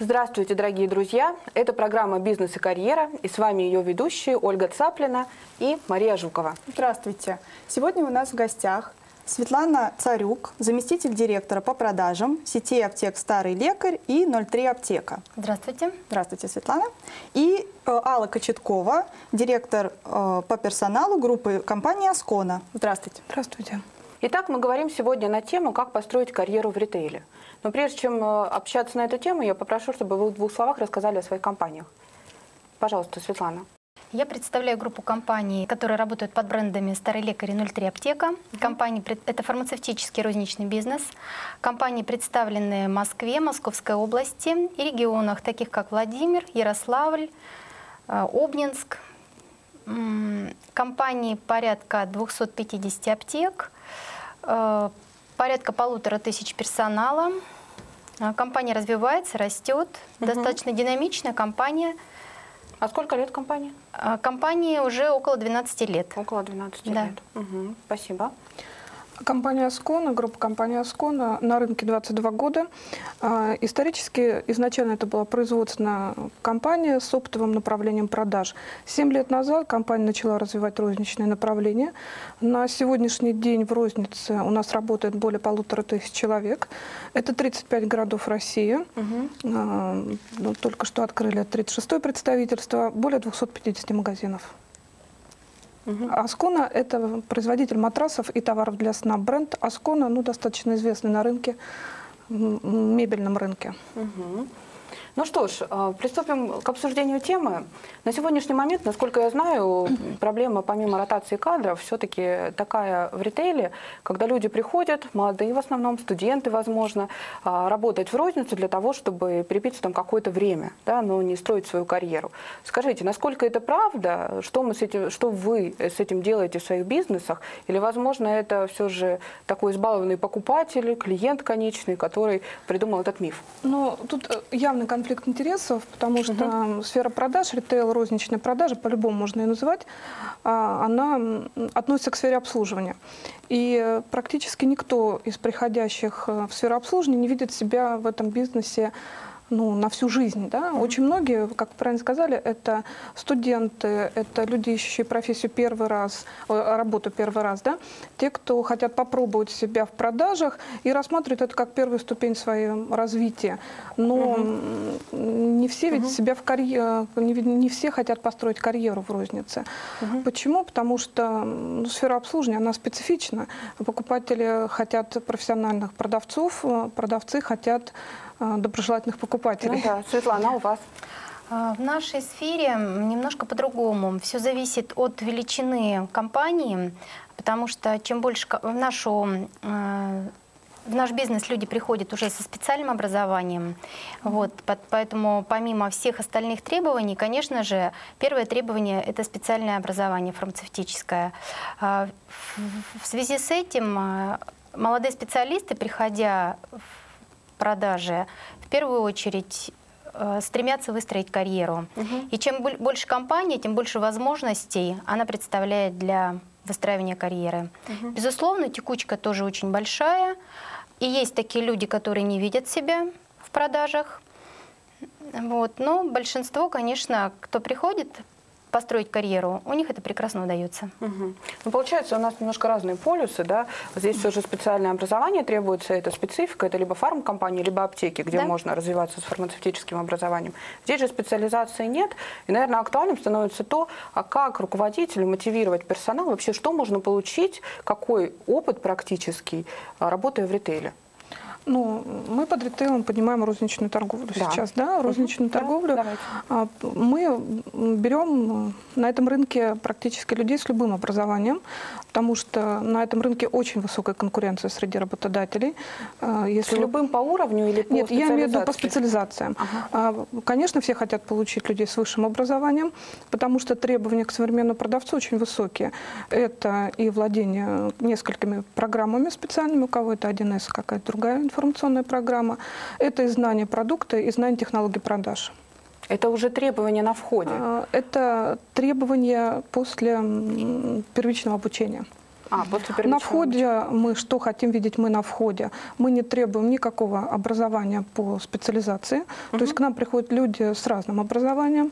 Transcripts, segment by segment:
Здравствуйте, дорогие друзья! Это программа «Бизнес и карьера», и с вами ее ведущие Ольга Цаплина и Мария Жукова. Здравствуйте! Сегодня у нас в гостях Светлана Царюк, заместитель директора по продажам сети аптек «Старый лекарь» и 03 аптека. Здравствуйте. Здравствуйте, Светлана. И Алла Кочеткова, директор по персоналу группы компании «Аскона». Здравствуйте. Здравствуйте. Итак, мы говорим сегодня на тему «Как построить карьеру в ритейле». Но прежде чем общаться на эту тему, я попрошу, чтобы вы в двух словах рассказали о своих компаниях. Пожалуйста, Светлана. Я представляю группу компаний, которые работают под брендами «Старый лекарь» и 03 аптека. Это фармацевтический розничный бизнес. Компании представлены в Москве, Московской области и регионах, таких как Владимир, Ярославль, Обнинск. Компании порядка 250 аптек, порядка 1500 персонала. Компания развивается, растет, достаточно динамичная компания. А сколько лет компании? Компании уже около 12 лет. Около 12 Да. лет. Спасибо. Компания «Аскона», группа компании «Аскона» на рынке 22 года. Исторически, изначально это была производственная компания с оптовым направлением продаж. 7 лет назад компания начала развивать розничные направления. На сегодняшний день в рознице у нас работает более 1500 человек. Это 35 городов России. Только что открыли 36-е представительство, более 250 магазинов. «Аскона» – это производитель матрасов и товаров для сна. Бренд «Аскона» достаточно известный на рынке, мебельном рынке. Ну что ж, приступим к обсуждению темы. На сегодняшний момент, насколько я знаю, проблема помимо ротации кадров все-таки такая в ритейле, когда люди приходят, молодые в основном, студенты, возможно, работать в розницу для того, чтобы прибиться там какое-то время, да, но не строить свою карьеру. Скажите, насколько это правда? Что вы с этим делаете в своих бизнесах? Или, возможно, это все же такой избалованный покупатель, клиент конечный, который придумал этот миф? Ну, тут явный конфликт интересов, потому что сфера продаж, ритейл, розничная продажа, по-любому можно ее называть, она относится к сфере обслуживания. И практически никто из приходящих в сферу обслуживания не видит себя в этом бизнесе на всю жизнь. Да? Очень многие, как правильно сказали, это студенты, это люди, ищущие профессию первый раз, работу первый раз. Да? Те, кто хотят попробовать себя в продажах и рассматривают это как первую ступень своего развития. Но не все видят себя в карьере, не все хотят построить карьеру в рознице. Почему? Потому что сфера обслуживания, она специфична. Покупатели хотят профессиональных продавцов, продавцы хотят доброжелательных покупателей. Ну да. Светлана, у вас? В нашей сфере немножко по-другому. Все зависит от величины компании, потому что чем больше в наш бизнес люди приходят уже со специальным образованием. Поэтому помимо всех остальных требований, конечно же, первое требование – это специальное образование фармацевтическое. В связи с этим молодые специалисты, приходя в продажи, в первую очередь стремятся выстроить карьеру. И чем больше компания, тем больше возможностей она представляет для выстраивания карьеры. Безусловно, текучка тоже очень большая. И есть такие люди, которые не видят себя в продажах. Но большинство, конечно, кто приходит построить карьеру, у них это прекрасно удается. Ну, получается, у нас немножко разные полюсы, да? Здесь все же специальное образование требуется, это специфика, это либо фармкомпании, либо аптеки, где можно развиваться с фармацевтическим образованием. Здесь же специализации нет, и, наверное, актуальным становится то, как руководителю мотивировать персонал, вообще, что можно получить, какой опыт практический, работая в ритейле. Мы под ритейлом понимаем розничную торговлю сейчас, да? Розничную торговлю. Мы берем на этом рынке практически людей с любым образованием, потому что на этом рынке очень высокая конкуренция среди работодателей. С любым по уровню или по Нет, я имею в виду по специализациям. Конечно, все хотят получить людей с высшим образованием, потому что требования к современному продавцу очень высокие. Это и владение несколькими программами специальными, у кого это 1С, какая-то другая информационная программа. Это и знание продукта, и знание технологий продаж. Это уже требования на входе? Это требования после первичного обучения. После первичного На входе мы что хотим видеть? Мы на входе. Мы не требуем никакого образования по специализации. То есть к нам приходят люди с разным образованием.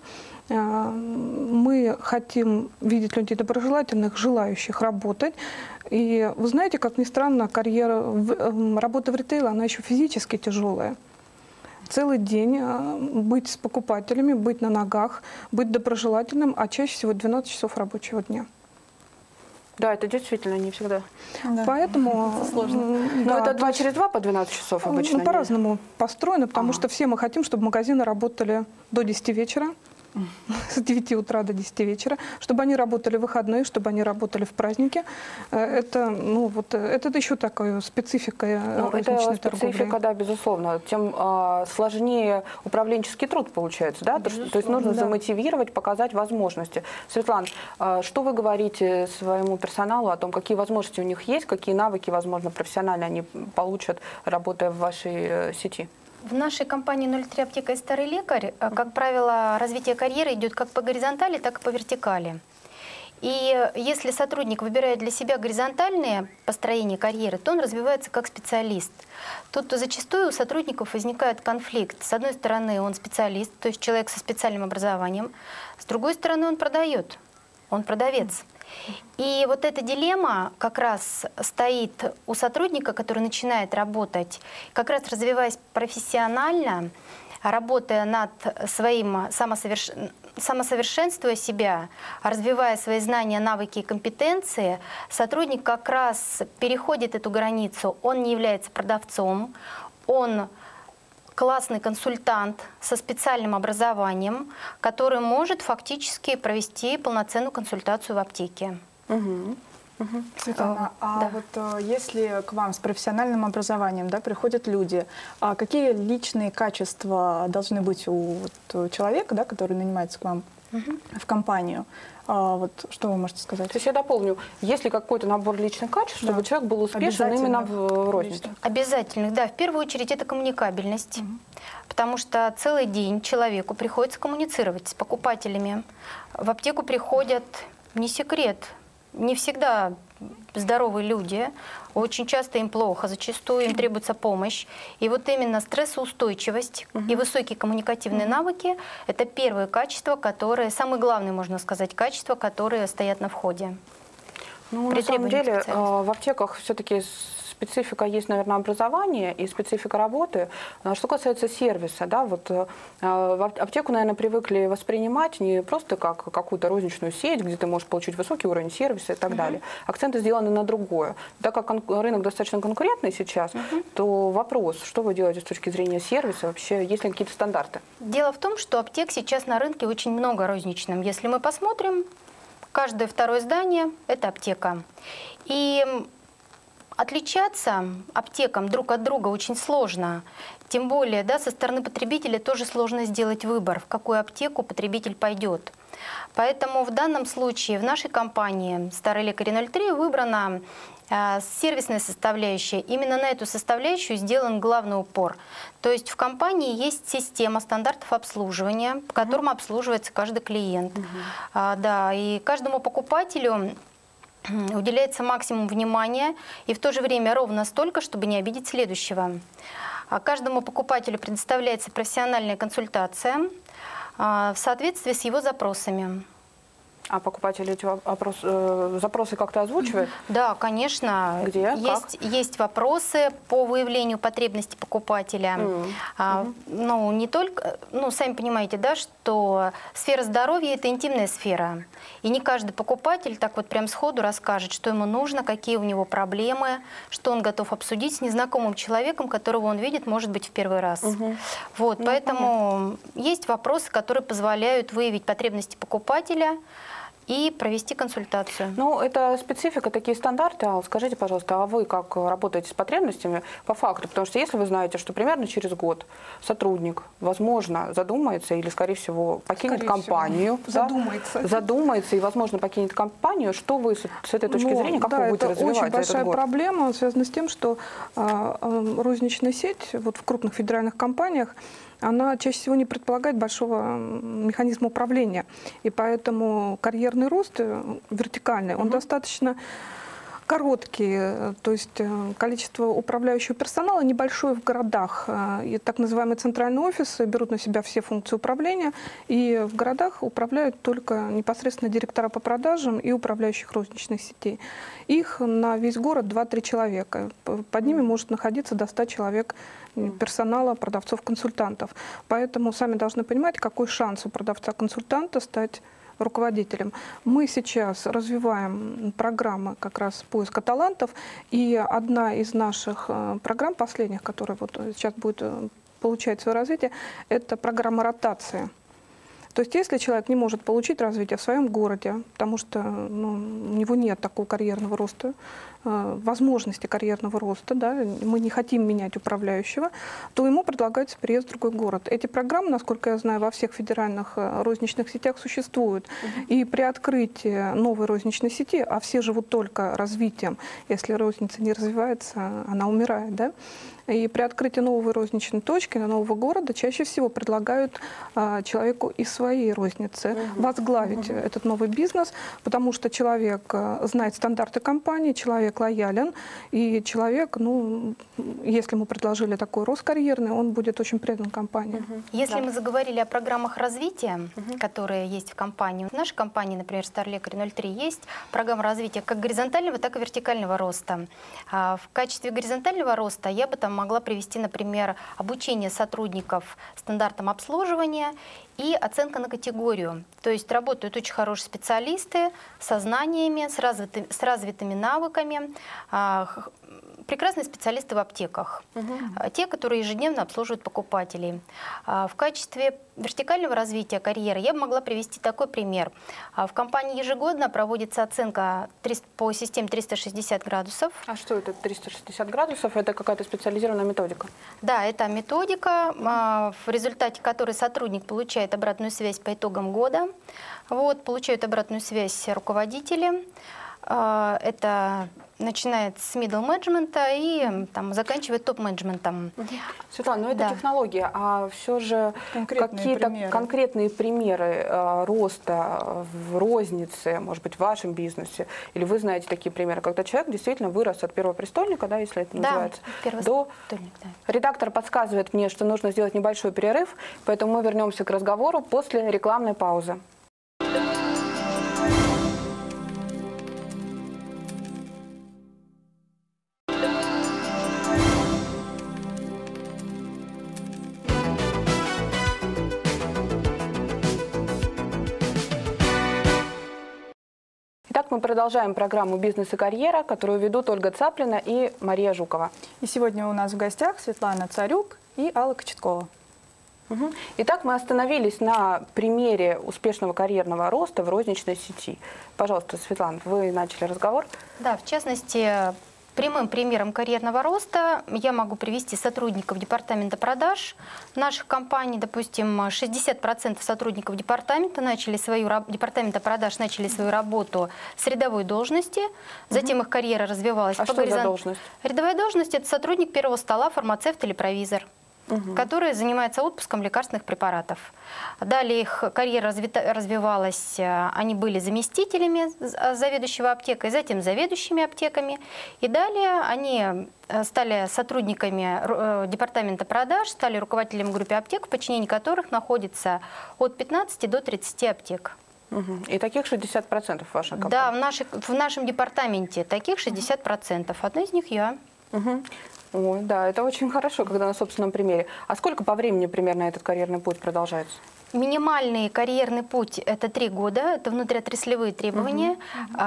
Мы хотим видеть людей доброжелательных, желающих работать. И вы знаете, как ни странно, работа в ритейле, она еще физически тяжелая. Целый день быть с покупателями, быть на ногах, быть доброжелательным, а чаще всего 12 часов рабочего дня. Да, это действительно не всегда. Да. Поэтому Это сложно. Но это 2 через 2 по 12 часов обычно? По-разному построено, потому что все мы хотим, чтобы магазины работали до 10 вечера. С 9 утра до 10 вечера, чтобы они работали в выходные, чтобы они работали в праздники. Это еще такая специфика розничной торговли. Специфика, да, безусловно. Тем сложнее управленческий труд получается, да? То есть нужно замотивировать, показать возможности. Светлана, что вы говорите своему персоналу о том, какие возможности у них есть, какие навыки, возможно, профессионально они получат, работая в вашей сети? В нашей компании 03 аптека и старый лекарь, как правило, развитие карьеры идет как по горизонтали, так и по вертикали. И если сотрудник выбирает для себя горизонтальное построение карьеры, то он развивается как специалист. Тут зачастую у сотрудников возникает конфликт. С одной стороны, он специалист, то есть человек со специальным образованием. С другой стороны, он продает, он продавец. И вот эта дилемма как раз стоит у сотрудника, который начинает работать, как раз развиваясь профессионально, работая над своим самосовершенствуя себя, развивая свои знания, навыки и компетенции, сотрудник как раз переходит эту границу. Он не является продавцом, он классный консультант со специальным образованием, который может фактически провести полноценную консультацию в аптеке. Светлана, если к вам с профессиональным образованием, да, приходят люди, какие личные качества должны быть у человека, да, который нанимается к вам в компанию? Что вы можете сказать? То есть я дополню, есть ли какой-то набор личных качеств, чтобы человек был успешен именно в рознице? Обязательных, да. В первую очередь это коммуникабельность, потому что целый день человеку приходится коммуницировать с покупателями. В аптеку приходят, не секрет, не всегда здоровые люди, очень часто им плохо, зачастую им требуется помощь. И вот именно стрессоустойчивость и высокие коммуникативные навыки – это первые качества, которые, самые главные, можно сказать, качества, которые стоят на входе. Ну, на самом деле в аптеках все-таки специфика есть, наверное, образование и специфика работы. Что касается сервиса, да, вот в аптеку, наверное, привыкли воспринимать не просто как какую-то розничную сеть, где ты можешь получить высокий уровень сервиса и так далее. Акценты сделаны на другое. Так как рынок достаточно конкурентный сейчас, то вопрос, что вы делаете с точки зрения сервиса, вообще есть ли какие-то стандарты? Дело в том, что аптек сейчас на рынке очень много розничным. Если мы посмотрим, каждое второе здание – это аптека. И отличаться аптекам друг от друга очень сложно. Тем более, да, со стороны потребителя тоже сложно сделать выбор, в какую аптеку потребитель пойдет. Поэтому в данном случае в нашей компании «Старый лекарь 03» выбрана сервисная составляющая. Именно на эту составляющую сделан главный упор. То есть в компании есть система стандартов обслуживания, по которым обслуживается каждый клиент. Да, и каждому покупателю уделяется максимум внимания и в то же время ровно столько, чтобы не обидеть следующего. Каждому покупателю предоставляется профессиональная консультация в соответствии с его запросами. А покупатели эти запросы как-то озвучивают? Да, конечно. Где? Есть вопросы по выявлению потребностей покупателя. Ну, не только, сами понимаете, да, что сфера здоровья – это интимная сфера. И не каждый покупатель так вот прям сходу расскажет, что ему нужно, какие у него проблемы, что он готов обсудить с незнакомым человеком, которого он видит, может быть, в первый раз. Вот, поэтому есть вопросы, которые позволяют выявить потребности покупателя и провести консультацию. Ну, это специфика, такие стандарты. Скажите, пожалуйста, а вы как работаете с потребностями по факту? Потому что если вы знаете, что примерно через год сотрудник, возможно, задумается или, скорее всего, покинет компанию. Задумается и, возможно, покинет компанию. Что вы с этой точки зрения, как вы будете развивать это очень большая этот год? проблема, связана с тем, что розничная сеть вот в крупных федеральных компаниях, она чаще всего не предполагает большого механизма управления. И поэтому карьерный рост вертикальный, он достаточно короткие, то есть количество управляющего персонала небольшое в городах. И так называемые центральные офисы берут на себя все функции управления, и в городах управляют только непосредственно директора по продажам и управляющих розничных сетей. Их на весь город 2-3 человека. Под ними может находиться до 100 человек персонала, продавцов-консультантов. Поэтому сами должны понимать, какой шанс у продавца-консультанта стать руководителем. Мы сейчас развиваем программы как раз поиска талантов, и одна из наших программ последних, которая вот сейчас будет получать свое развитие, это программа ротации. То есть если человек не может получить развитие в своем городе, потому что у него нет такого карьерного роста, возможности карьерного роста, да, мы не хотим менять управляющего, то ему предлагается переезд в другой город. Эти программы, насколько я знаю, во всех федеральных розничных сетях существуют. И при открытии новой розничной сети, а все живут только развитием, если розница не развивается, она умирает, да? И при открытии новой розничной точки, нового города, чаще всего предлагают человеку из своей розницы возглавить этот новый бизнес, потому что человек знает стандарты компании, человек лоялен, и человек, если ему предложили такой рост карьерный, он будет очень предан компании. Если мы заговорили о программах развития, которые есть в компании, в нашей компании, например, Старлекарь 03, есть программа развития как горизонтального, так и вертикального роста. В качестве горизонтального роста я бы там могла привести, например, обучение сотрудников стандартам обслуживания и оценка на категорию. То есть работают очень хорошие специалисты со знаниями, с развитыми навыками, прекрасные специалисты в аптеках, те, которые ежедневно обслуживают покупателей. В качестве вертикального развития карьеры я бы могла привести такой пример. В компании ежегодно проводится оценка по системе 360 градусов. А что это 360 градусов? Это какая-то специализированная методика? Да, это методика, в результате которой сотрудник получает обратную связь по итогам года. Получают обратную связь руководители. Это начинает с middle менеджмента и заканчивает топ-менеджментом. Светлана, это технология, а все же какие-то конкретные примеры роста в рознице, может быть, в вашем бизнесе, или вы знаете такие примеры, когда человек действительно вырос от первопрестольника, да, если это называется, до... Редактор подсказывает мне, что нужно сделать небольшой перерыв, поэтому мы вернемся к разговору после рекламной паузы. Итак, мы продолжаем программу «Бизнес и карьера», которую ведут Ольга Цаплина и Мария Жукова. И сегодня у нас в гостях Светлана Царюк и Алла Кочеткова. Итак, мы остановились на примере успешного карьерного роста в розничной сети. Пожалуйста, Светлана, вы начали разговор. Да, в частности, прямым примером карьерного роста я могу привести сотрудников департамента продаж наших компаний. Допустим, 60% сотрудников департамента продаж начали свою работу с рядовой должности, затем их карьера развивалась по горизонтали. Что за должность? Рядовая должность – это сотрудник первого стола, фармацевт или провизор, который занимается отпуском лекарственных препаратов. Далее их карьера развивалась, они были заместителями заведующего аптекой, затем заведующими аптеками. И далее они стали сотрудниками департамента продаж, стали руководителями группы аптек, в подчинении которых находится от 15 до 30 аптек. И таких 60% в вашей компании? Да, в нашем департаменте таких 60%. Одна из них я. Ой, да, это очень хорошо, когда на собственном примере. А сколько по времени примерно этот карьерный путь продолжается? Минимальный карьерный путь – это 3 года, это внутриотраслевые требования.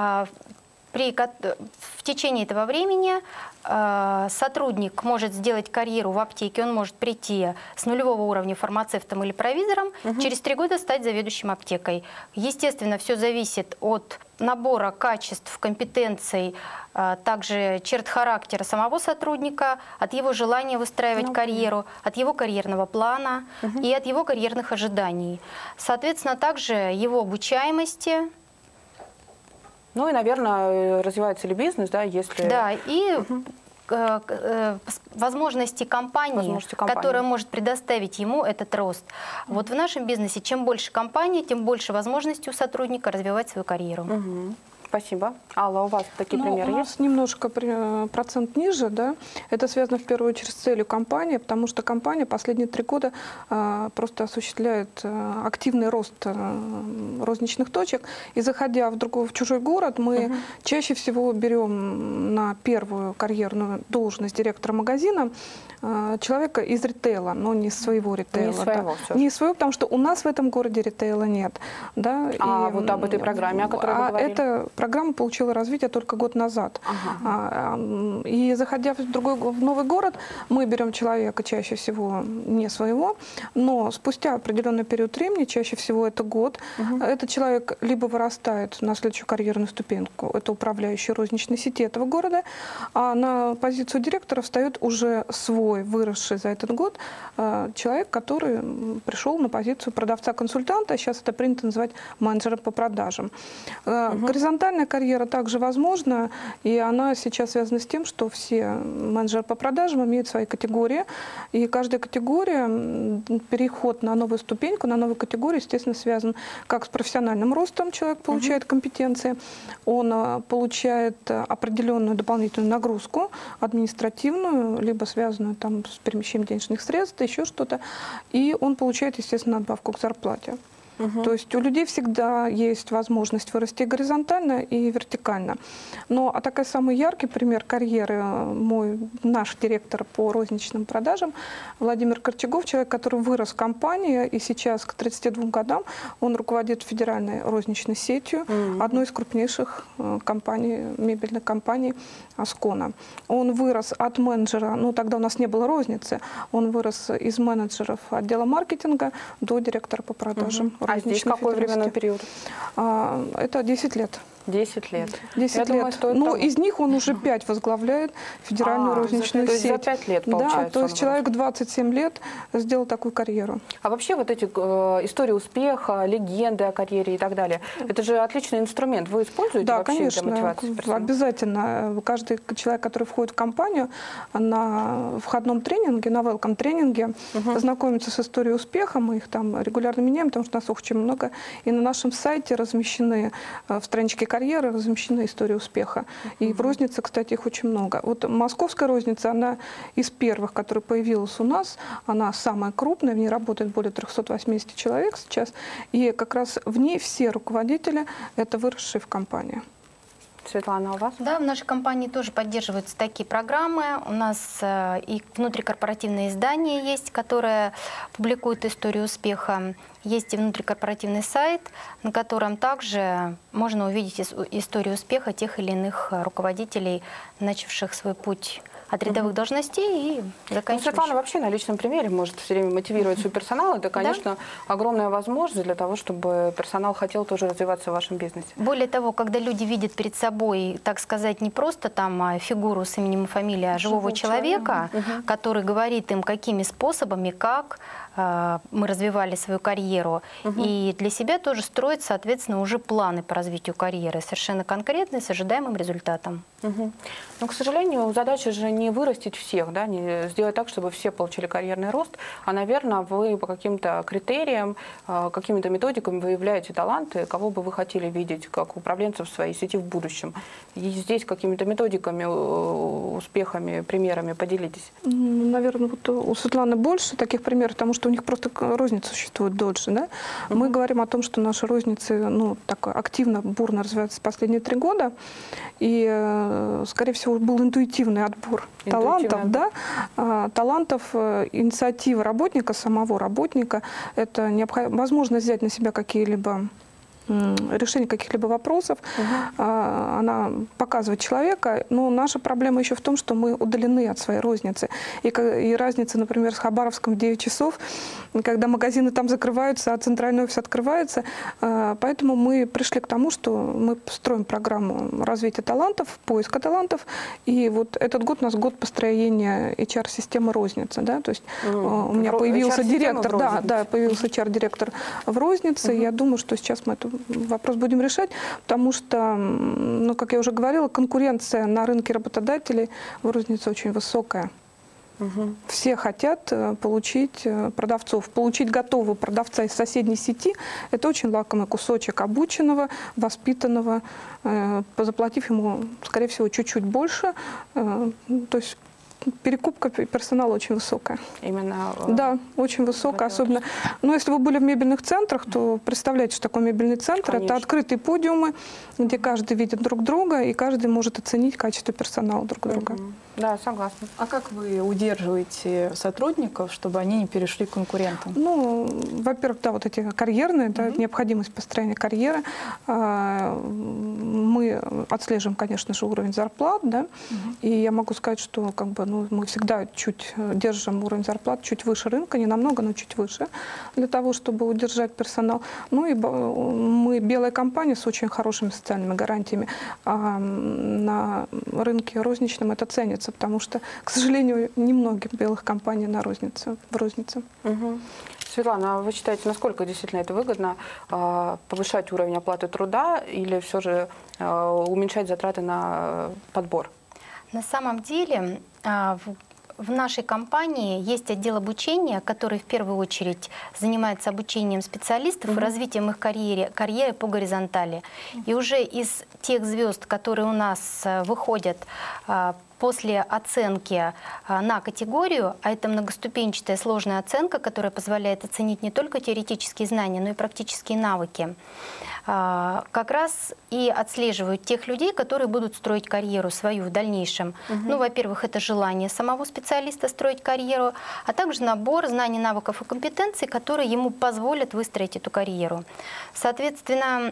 В течение этого времени сотрудник может сделать карьеру в аптеке, он может прийти с нулевого уровня фармацевтом или провизором, через 3 года стать заведующим аптекой. Естественно, все зависит от набора качеств, компетенций, также черт характера самого сотрудника, от его желания выстраивать карьеру, от его карьерного плана и от его карьерных ожиданий. Соответственно, также его обучаемости. Ну и, наверное, развивается ли бизнес, да, если... Да, и возможности компании, которая может предоставить ему этот рост. Вот в нашем бизнесе чем больше компания, тем больше возможностей у сотрудника развивать свою карьеру. Спасибо. Алла, у вас такие примеры у нас есть? немножко процент ниже, да. Это связано в первую очередь с целью компании, потому что компания последние 3 года просто осуществляет активный рост розничных точек. И заходя в чужой город, мы чаще всего берем на первую карьерную должность директора магазина человека из ритейла, но не своего ритейла. Не своего, да. Не своего, потому что у нас в этом городе ритейла нет. Да. А вот об этой программе, о которой вы говорили? Эта программа получила развитие только год назад. И заходя в новый город, мы берем человека чаще всего не своего, но спустя определенный период времени, чаще всего это год, этот человек либо вырастает на следующую карьерную ступеньку, это управляющий розничной сети этого города, а на позицию директора встает уже свой, выросший за этот год, человек, который пришел на позицию продавца-консультанта, сейчас это принято называть менеджером по продажам. Горизонтальная карьера также возможна, и она сейчас связана с тем, что все менеджеры по продажам имеют свои категории, и каждая категория, переход на новую ступеньку, на новую категорию, естественно, связан как с профессиональным ростом, человек получает компетенции, он получает определенную дополнительную нагрузку административную, либо связанную там с перемещением денежных средств, еще что-то, и он получает, естественно, надбавку к зарплате. То есть у людей всегда есть возможность вырасти горизонтально и вертикально. Но такой самый яркий пример карьеры наш директор по розничным продажам Владимир Корчагов, человек, который вырос в компании, и сейчас к 32 годам он руководит федеральной розничной сетью, одной из крупнейших компаний, мебельных компаний Аскона. Он вырос от менеджера, тогда у нас не было розницы, он вырос из менеджеров отдела маркетинга до директора по продажам. А здесь какой временной период? Это 10 лет. 10 лет. 10 лет. Но из них он уже 5 возглавляет федеральную розничную сеть. То есть за 5 лет, получается. Да, то есть человек 27 лет сделал такую карьеру. А вообще вот эти истории успеха, легенды о карьере и так далее, это же отличный инструмент. Вы используете вообще конечно, для мотивации персонала? Обязательно. Каждый человек, который входит в компанию, на входном тренинге, на welcome тренинге, знакомится с историей успеха. Мы их там регулярно меняем, потому что нас очень много. И на нашем сайте размещены в страничке карьеры размещена история успеха. И в рознице, кстати, их очень много. Вот московская розница, она из первых, которая появилась у нас, она самая крупная, в ней работает более 380 человек сейчас, и как раз в ней все руководители – это выросшие в компании. Светлана, у вас? Да, в нашей компании тоже поддерживаются такие программы. У нас и внутрикорпоративное издание есть, которое публикует историю успеха. Есть и внутрикорпоративный сайт, на котором также можно увидеть историю успеха тех или иных руководителей, начавших свой путь от рядовых должностей и заканчивающих. Светлана вообще на личном примере может все время мотивировать свой персонал. Это, конечно, огромная возможность для того, чтобы персонал хотел тоже развиваться в вашем бизнесе. Более того, когда люди видят перед собой, так сказать, не просто там фигуру с именем и фамилией, а живого человека, который говорит им, какими способами, как мы развивали свою карьеру. И для себя тоже строят, соответственно, уже планы по развитию карьеры, совершенно конкретные, с ожидаемым результатом. Но, к сожалению, задача же не вырастить всех, да, не сделать так, чтобы все получили карьерный рост, а, наверное, вы по каким-то критериям, какими-то методиками выявляете таланты, кого бы вы хотели видеть как управленцев в своей сети в будущем. И здесь какими-то методиками, успехами, примерами поделитесь. Наверное, вот у Светланы больше таких примеров, потому что у них просто розница существует дольше. Да? Мы говорим о том, что наши розницы так активно, бурно развиваются последние 3 года. И, скорее всего, был интуитивный отбор талантов. Да? Талантов, инициатива работника, самого работника. Это возможность взять на себя какие-либо решение каких-либо вопросов, она показывает человека, но наша проблема еще в том, что мы удалены от своей розницы. И разница, например, с Хабаровском в 9 часов, когда магазины там закрываются, а центральный офис открывается. Поэтому мы пришли к тому, что мы строим программу развития талантов, поиска талантов. И вот этот год у нас год построения HR-системы розницы. Да? То есть у меня появился директор, появился HR-директор в рознице. Я думаю, что сейчас мы эту вопрос будем решать, потому что, как я уже говорила, конкуренция на рынке работодателей в рознице очень высокая. Все хотят получить продавцов. Получить готового продавца из соседней сети – это очень лакомый кусочек обученного, воспитанного, заплатив ему, скорее всего, чуть-чуть больше. То есть перекупка персонала очень высокая. Именно? Да, очень высокая. Особенно, ну, если вы были в мебельных центрах, то представляете, что такое мебельный центр. Конечно. Это открытые подиумы, где каждый видит друг друга, и каждый может оценить качество персонала друг друга. Да, согласна. А как вы удерживаете сотрудников, чтобы они не перешли к конкурентам? Ну, во-первых, да, вот эти карьерные, да, необходимость построения карьеры. Мы отслеживаем, конечно же, уровень зарплат, да, и я могу сказать, что как бы, ну, мы всегда чуть держим уровень зарплат чуть выше рынка, не намного, но чуть выше, для того, чтобы удержать персонал. Ну и мы белая компания с очень хорошими социальными гарантиями. А на рынке розничном это ценится, потому что, к сожалению, немногих белых компаний в рознице. Светлана, а вы считаете, насколько действительно это выгодно повышать уровень оплаты труда или все же уменьшать затраты на подбор? На самом деле в нашей компании есть отдел обучения, который в первую очередь занимается обучением специалистов и развитием их карьеры по горизонтали. И уже из тех звезд, которые у нас выходят после оценки на категорию, а это многоступенчатая сложная оценка, которая позволяет оценить не только теоретические знания, но и практические навыки, как раз и отслеживают тех людей, которые будут строить карьеру свою в дальнейшем. Ну, во-первых, это желание самого специалиста строить карьеру, а также набор знаний, навыков и компетенций, которые ему позволят выстроить эту карьеру. Соответственно,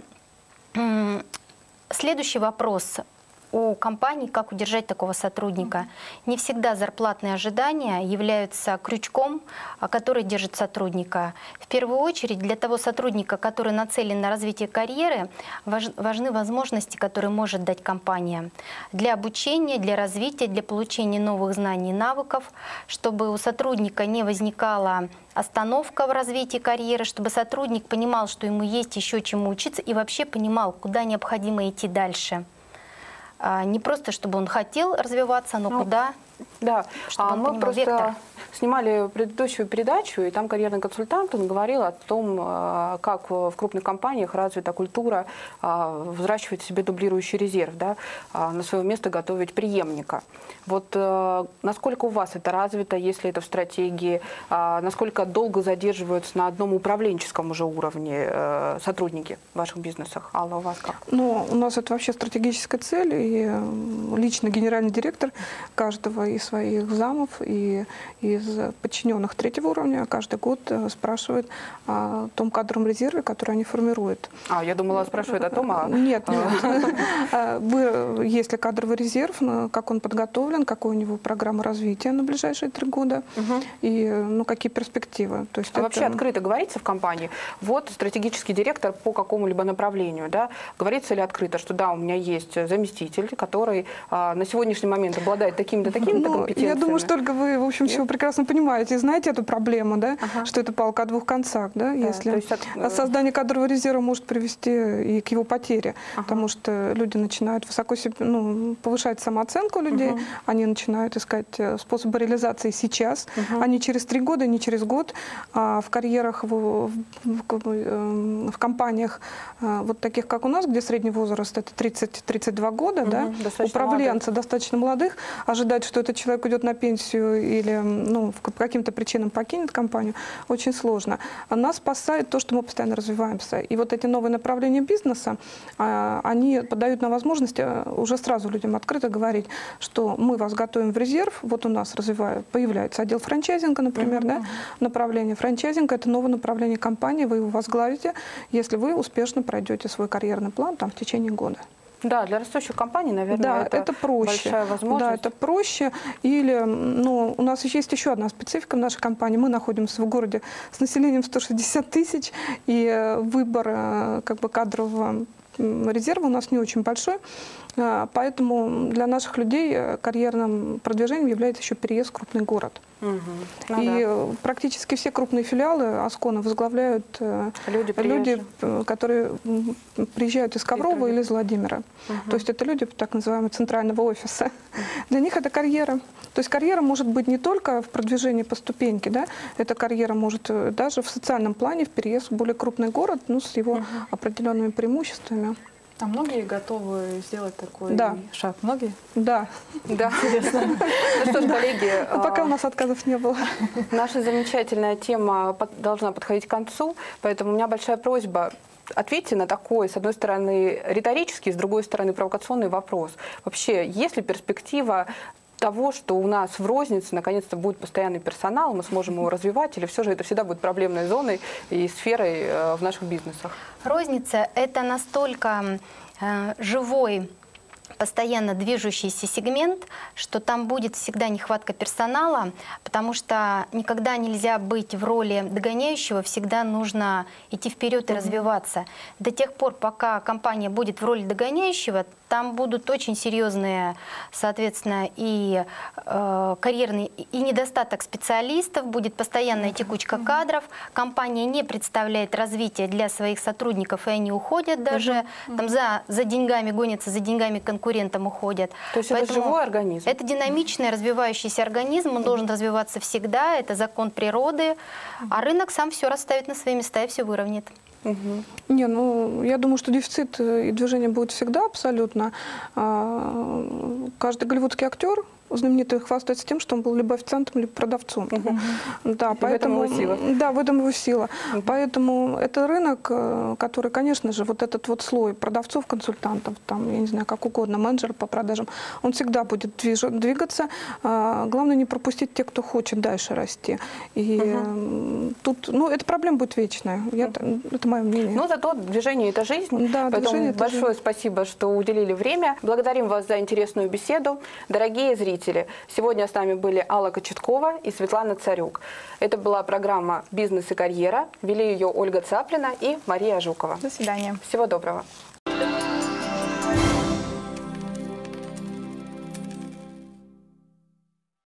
следующий вопрос у компаний, как удержать такого сотрудника. Не всегда зарплатные ожидания являются крючком, который держит сотрудника. В первую очередь для того сотрудника, который нацелен на развитие карьеры, важны возможности, которые может дать компания для обучения, для развития, для получения новых знаний и навыков, чтобы у сотрудника не возникала остановка в развитии карьеры, чтобы сотрудник понимал, что ему есть еще чему учиться и вообще понимал, куда необходимо идти дальше. Не просто, чтобы он хотел развиваться, но куда, да. чтобы он мы понимал просто вектор. снимали предыдущую передачу, и там карьерный консультант, он говорил о том, как в крупных компаниях развита культура взращивать себе дублирующий резерв, да, на свое место готовить преемника. Вот насколько у вас это развито, если это в стратегии, насколько долго задерживаются на одном управленческом уже уровне сотрудники в ваших бизнесах? Алла, у вас как? Ну, у нас это вообще стратегическая цель, и лично генеральный директор каждого из своих замов и из подчиненных третьего уровня каждый год спрашивает о том кадровом резерве, который они формируют. Я думала, спрашивает о том, Нет, есть ли кадровый резерв, как он подготовлен, какая у него программа развития на ближайшие 3 года, и какие перспективы. То есть вообще открыто говорится в компании, вот стратегический директор по какому-либо направлению, да, говорится ли открыто, что да, у меня есть заместитель, который на сегодняшний момент обладает такими-то, такими-то компетенциями? Я думаю, что только вы, в общем, все прекрасно понимаете и знаете эту проблему, да, что это палка о 2 концах, да, если создание кадрового резерва может привести и к его потере, потому что люди начинают высоко себе, повышать самооценку людей, они начинают искать способы реализации сейчас, а не через 3 года, не через год. А в карьерах, в компаниях вот таких, как у нас, где средний возраст это 30-32 года, да, управленцы достаточно молодых, ожидать, что этот человек уйдет на пенсию или по каким-то причинам покинет компанию, очень сложно. Нас спасает то, что мы постоянно развиваемся. И вот эти новые направления бизнеса, они подают нам возможность уже сразу людям открыто говорить, что мы вас готовим в резерв, вот у нас появляется отдел франчайзинга, например, да, направление франчайзинга, это новое направление компании, вы его возглавите, если вы успешно пройдете свой карьерный план в течение года. Да, для растущих компаний, наверное, да, это проще. Большая возможность. Да, это проще. Или, у нас есть еще одна специфика в нашей компании. Мы находимся в городе с населением 160 тысяч, и выбор кадрового резерва у нас не очень большой. Поэтому для наших людей карьерным продвижением является еще переезд в крупный город. Ну И да. практически все крупные филиалы Аскона возглавляют люди, которые приезжают из Коврова или из Владимира. То есть это люди так называемого центрального офиса. Для них это карьера. То есть карьера может быть не только в продвижении по ступеньке, да, эта карьера может даже в социальном плане, в переезд в более крупный город, ну, с его определенными преимуществами. А многие готовы сделать такой шаг? Многие? Да. Да. Интересно. Ну что ж, коллеги, Пока у нас отказов не было. наша замечательная тема должна подходить к концу, поэтому у меня большая просьба. Ответьте на такой, с одной стороны, риторический, с другой стороны, провокационный вопрос. Вообще, есть ли перспектива того, что у нас в рознице наконец-то будет постоянный персонал, мы сможем его развивать, или все же это всегда будет проблемной зоной и сферой в наших бизнесах? Розница – это настолько живой, постоянно движущийся сегмент, что там будет всегда нехватка персонала, потому что никогда нельзя быть в роли догоняющего, всегда нужно идти вперед и развиваться. До тех пор, пока компания будет в роли догоняющего, там будут очень серьезные, соответственно, и карьерный, и недостаток специалистов, будет постоянная текучка кадров, компания не представляет развития для своих сотрудников, и они уходят даже, там за деньгами гонятся, за деньгами конкурентам уходят. То есть это живой организм? Это динамичный, развивающийся организм, он должен развиваться всегда, это закон природы, а рынок сам все расставит на свои места и все выровняет. Не, ну, я думаю, что дефицит и движение будет всегда абсолютно. Каждый голливудский актер знаменитый хвастается тем, что он был либо официантом, либо продавцом. Да, поэтому, в этом его сила. Да, в этом его сила. Поэтому это рынок, который, конечно же, вот этот вот слой продавцов, консультантов, там, я не знаю, как угодно, менеджер по продажам, он всегда будет двигаться. Главное не пропустить тех, кто хочет дальше расти. И тут, ну, эта проблема будет вечная. Это мое мнение. Но зато движение – это жизнь. Да, поэтому движение – это большое жизнь. спасибо, что уделили время. Благодарим вас за интересную беседу. Дорогие зрители, сегодня с нами были Алла Кочеткова и Светлана Царюк. Это была программа «Бизнес и карьера». Вели ее Ольга Цаплина и Мария Жукова. До свидания. Всего доброго.